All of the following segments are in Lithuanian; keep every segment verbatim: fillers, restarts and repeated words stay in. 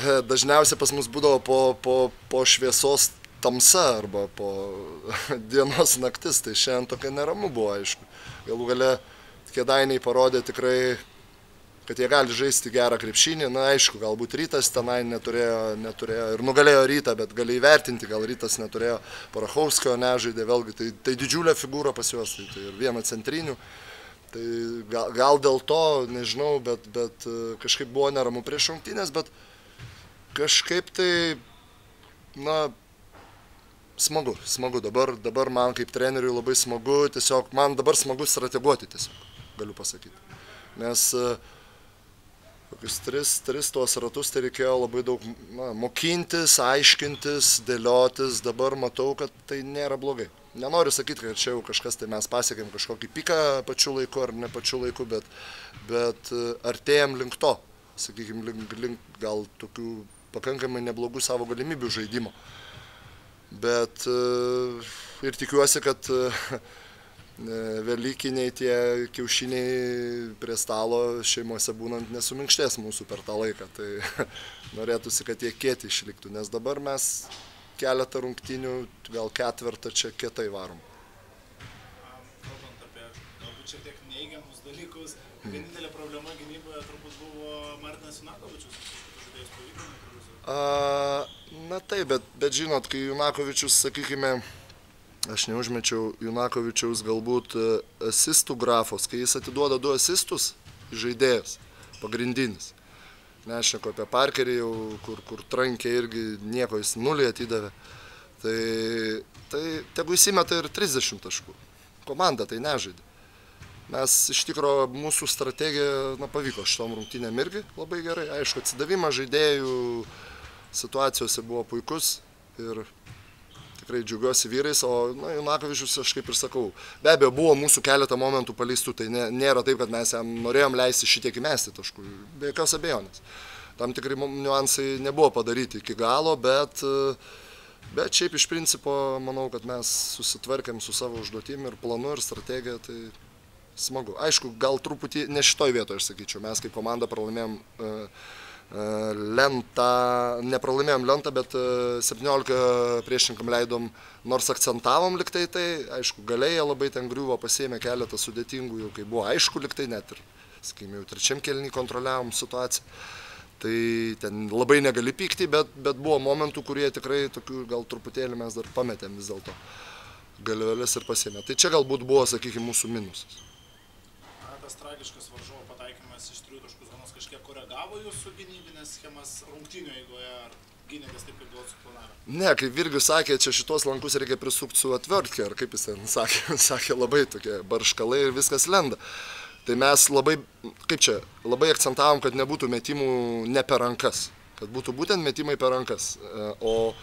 dažniausiai pas mus būdavo po, po, po šviesos tamsa arba po dienos naktis, tai šiandien tokia neramu buvo, aišku. Galų gale Kėdainiai parodė tikrai, kad jie gali žaisti gerą krepšinį. Na, aišku, galbūt Rytas tenai neturėjo, neturėjo ir nugalėjo Rytą, bet gali įvertinti, gal Rytas neturėjo Parachovskio, nežaidė, vėlgi, tai, tai didžiulė figūra pas juos, tai, tai ir viena centrinių. Tai gal, gal dėl to, nežinau, bet, bet kažkaip buvo neramu prieš rungtynes, bet kažkaip tai, na, smagu, smagu. Dabar, dabar man kaip treneriui labai smagu, tiesiog man dabar smagu strateguoti tiesiog, galiu pasakyti. Nes kokius tris, tris tuos ratus tai reikėjo labai daug na, mokintis, aiškintis, dėliotis, dabar matau, kad tai nėra blogai. Nenoriu sakyti, kad čia jau kažkas, tai mes pasiekėm kažkokį piką pačiu laiku ar ne pačiu laiku, bet, bet artėjom link to, sakykime, link, link gal tokių pakankamai neblogų savo galimybių žaidimo. Bet ir tikiuosi, kad velykiniai tie kiaušiniai prie stalo šeimose būnant nesuminkštės mūsų per tą laiką. Tai norėtųsi, kad jie kieti išliktų, nes dabar mes keletą rungtynių, gal ketvertą čia kietai varom. Kalbant apie galbūt šiek tiek neigiamus dalykus, vienintelė problema gynyboje turbūt buvo Martinas Junakovičius. Žaidėjas pavyko neutralizuoti? Na taip, bet, bet žinot, kai Junakovičius, sakykime, aš neužmečiau Junakovičiaus galbūt asistų grafos, kai jis atiduoda du asistus, žaidėjas, pagrindinis. Nešneku apie Parkerį, jau, kur, kur trankė irgi nieko, jis nulį atidavė. Tai, tai tegu įsimeta ir trisdešimt taškų. Komanda tai nežaidė. Mes iš tikro mūsų strategija na, pavyko šitom rungtynėm irgi labai gerai. Aišku, atsidavimas žaidėjų situacijose buvo puikus ir tikrai džiaugiuosi vyrais, o na, Junakovičius aš kaip ir sakau, be abejo buvo mūsų keletą momentų paleistų, tai nė, nėra taip, kad mes jam norėjom leisti šitiek įmesti taškų, be jokios abejonės. Tam tikrai niuansai nebuvo padaryti iki galo, bet, bet šiaip iš principo manau, kad mes susitvarkėm su savo užduotim ir planu ir strategija, tai smagu. Aišku, gal truputį ne šitoj vietoje, aš sakyčiau, mes kaip komanda pralaimėjom uh, lentą, nepralaimėjom lentą, bet septyniolika priešininkam leidom, nors akcentavom liktai tai, aišku, galėję labai ten griuvo, pasiėmė keletą sudėtingų, jau kai buvo aišku liktai, net ir, sakykime, jau trečiam kėlinį kontroliavom situaciją. Tai ten labai negali pykti, bet, bet buvo momentų, kurie tikrai tokių gal truputėlį mes dar pametėm vis dėlto galvelės ir pasiėmė. Tai čia galbūt buvo, sakykime, mūsų minusas. Tas tragiškas varžovo pataikymas iš trijų taškų zonos kažkiek koregavo jūsų gynybinės schemas rungtynių eigoje, ar gynėtės taip, kaip buvo suplanavę? Ne, kaip Virgius sakė, čia šitos lankus reikia prisukti su atvertkė, ar kaip jis ten sakė, sakė labai tokie barškalai ir viskas lenda. Tai mes labai, kaip čia, labai akcentavom, kad nebūtų metimų ne per rankas, kad būtų būtent metimai per rankas. O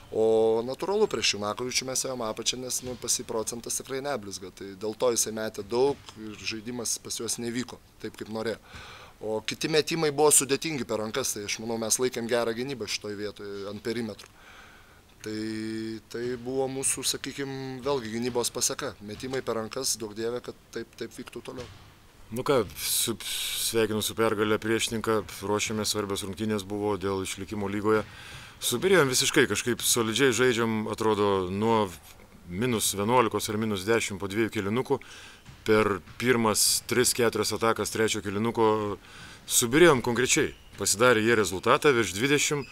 O natūralu, prieš Junakovičių mes ėjom apačią, nes nu, pas jį procentas tikrai neblizga. Tai dėl to jisai metė daug ir žaidimas pas juos nevyko, taip kaip norėjo. O kiti metimai buvo sudėtingi per rankas, tai aš manau, mes laikėm gerą gynybą šitoj vietoje ant perimetrų. Tai, tai buvo mūsų, sakykime, vėlgi gynybos paseka. Metimai per rankas, daug dievė, kad taip, taip vyktų toliau. Nu ką, su, sveikinu su pergalę priešininką, ruošėmės, svarbios rungtynės buvo dėl išlikimo lygoje. Subirėjom visiškai, kažkaip solidžiai žaidžiam, atrodo, nuo minus vienuolikos ar minus dešimt po dviejų kėlinukų. Per pirmas tris keturias atakas trečio kėlinuko subirėjom konkrečiai. Pasidarė jie rezultatą virš dvidešimt,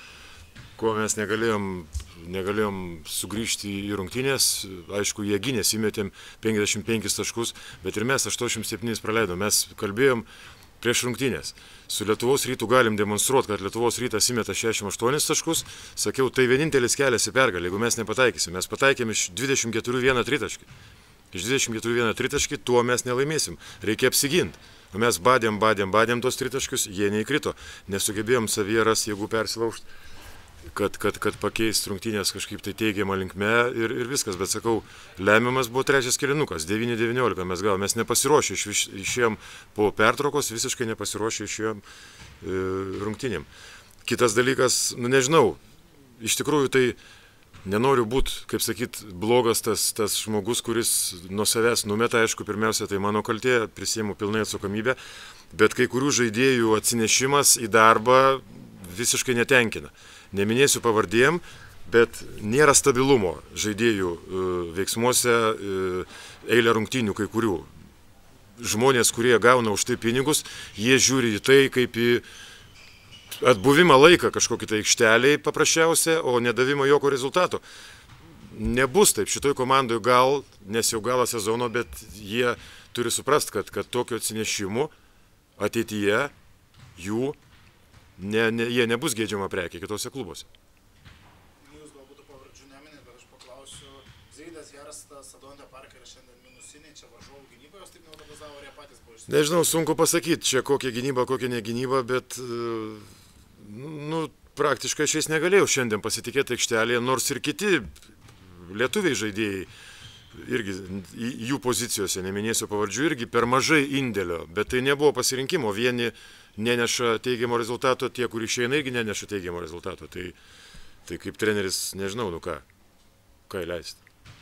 ko mes negalėjom, negalėjom sugrįžti į rungtynės. Aišku, jie gynės, įmetėm penkiasdešimt penkis taškus, bet ir mes aštuoniasdešimt septynis praleidom. Mes kalbėjom prieš rungtynės. Su Lietuvos Rytu galim demonstruoti, kad Lietuvos Rytas įmeta šešiasdešimt aštuonis taškus. Sakiau, tai vienintelis kelias į pergalę, jeigu mes nepataikysim. Mes pataikėm iš dvidešimt keturių vieną tritaškį. Iš dvidešimt keturių vieną tritaškį tuo mes nelaimėsim. Reikia apsiginti. O mes badėm, badėm, badėm tos tritaškius, jie neįkrito. Nesugebėjom savyje rasti jėgų persilaužti, kad, kad, kad pakeist rungtynės kažkaip tai teigiamą linkme ir, ir viskas. Bet sakau, lemiamas buvo trečias kėlinukas, devyni devyniolika mes gal, mes nepasiruošę, iš, išėjom po pertraukos, visiškai nepasiruošę išėjom e, rungtynėm. Kitas dalykas, nu nežinau, iš tikrųjų tai nenoriu būti, kaip sakyt, blogas tas, tas žmogus, kuris nuo savęs numeta, aišku, pirmiausia, tai mano kaltė, prisiimu pilnai atsakomybę, bet kai kurių žaidėjų atsinešimas į darbą visiškai netenkina. Neminėsiu pavardėm, bet nėra stabilumo žaidėjų veiksmuose, eilė rungtynių kai kurių. Žmonės, kurie gauna už tai pinigus, jie žiūri į tai kaip į atbuvimą laiką kažkokį tai aikšteliai paprasčiausia, o nedavimą jokio rezultato. Nebus taip šitoj komandoje gal, nes jau galą sezono, bet jie turi suprast, kad, kad tokio atsinešimų ateityje jų ne, ne, jie nebus geidžiama prekė kitose klubuose. Jūs galbūt pavardžių neminėt, bet aš paklausiu, Zeidas, Herstas, Adontė Parkeris šiandien minusiniai, čia varžovų gynyba, jos taip neutralizavo, ar jie patys buvo išsiaiškinti? Nežinau, sunku pasakyti, čia kokia gynyba, kokia negynyba, bet nu, praktiškai aš jais negalėjau šiandien pasitikėti aikštelėje, nors ir kiti lietuviai žaidėjai irgi jų pozicijose, neminėsiu pavardžių, irgi per mažai indėlio, bet tai nebuvo pasirinkimo, vieni neneša teigiamo rezultato, tie, kur išeina, irgi neneša teigiamo rezultato, tai, tai kaip treneris, nežinau, nu ką, ką įleisti.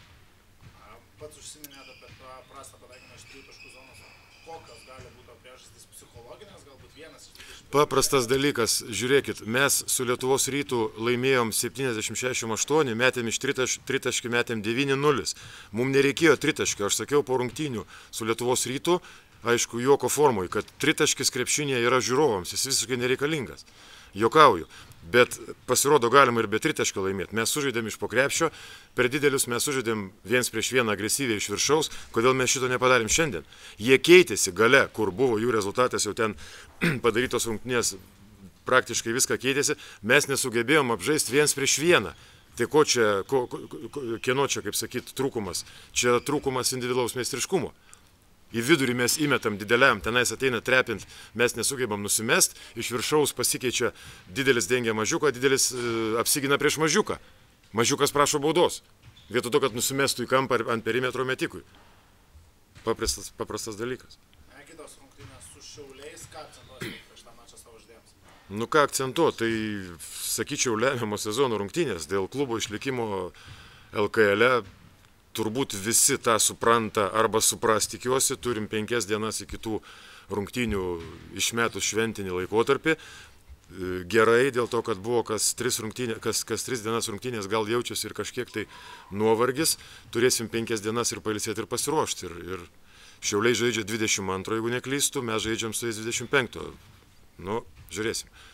Pats užsiminėte apie tą prastą pataikymą iš trijų taškų zonos, kokios gali būti priežastys psichologinės, galbūt vienas iš dvidešimt? Paprastas dalykas, žiūrėkit, mes su Lietuvos Rytu laimėjom septyniasdešimt šešiasdešimt aštuoni, metėm iš tritaškių, metėm devyni nulis. Mums nereikėjo tritaškio, aš sakiau po rungtynių su Lietuvos Rytu, aišku, juoko formui, kad tritaškis krepšinėje yra žiūrovams, jis visiškai nereikalingas. Jokauju, bet pasirodo galima ir be tritaškio laimėti. Mes sužaidėm iš po krepšio, per didelius mes sužaidėm viens prieš vieną agresyviai iš viršaus, kodėl mes šito nepadarėm šiandien. Jie keitėsi gale, kur buvo jų rezultatas, jau ten padarytos rungtynės, praktiškai viską keitėsi, mes nesugebėjom apžaisti viens prieš vieną. Tai ko čia, ko, kieno čia, kaip sakyti, trūkumas? Čia trūkumas individualaus meistriškumo. Į vidurį mes įmetam dideliam, tenais ateina trepint, mes nesugebam nusimest, iš viršaus pasikeičia didelis dengia mažiuką, didelis e, apsigina prieš mažiuką. Mažiukas prašo baudos, vietoj to, kad nusimestų į kampą ant perimetro metikui. Paprastas, paprastas dalykas. Ne, kitos rungtynės su Šiauliais, ką akcentuosite prieš tą mačą savo žaidėjams? Nu ką akcentuoti, tai sakyčiau lemiamo sezono rungtynės dėl klubo išlikimo L K L. Turbūt visi tą supranta arba supras, tikiuosi, turim penkias dienas iki tų rungtynių išmetus šventinį laikotarpį. Gerai, dėl to, kad buvo kas tris, rungtynė, kas, kas tris dienas rungtynės, gal jaučiasi ir kažkiek tai nuovargis, turėsim penkias dienas ir pailsėti ir pasiruošti. Ir, ir Šiauliai žaidžia dvidešimt antro, jeigu neklystu, mes žaidžiam su jais dvidešimt penkto. Nu, žiūrėsim.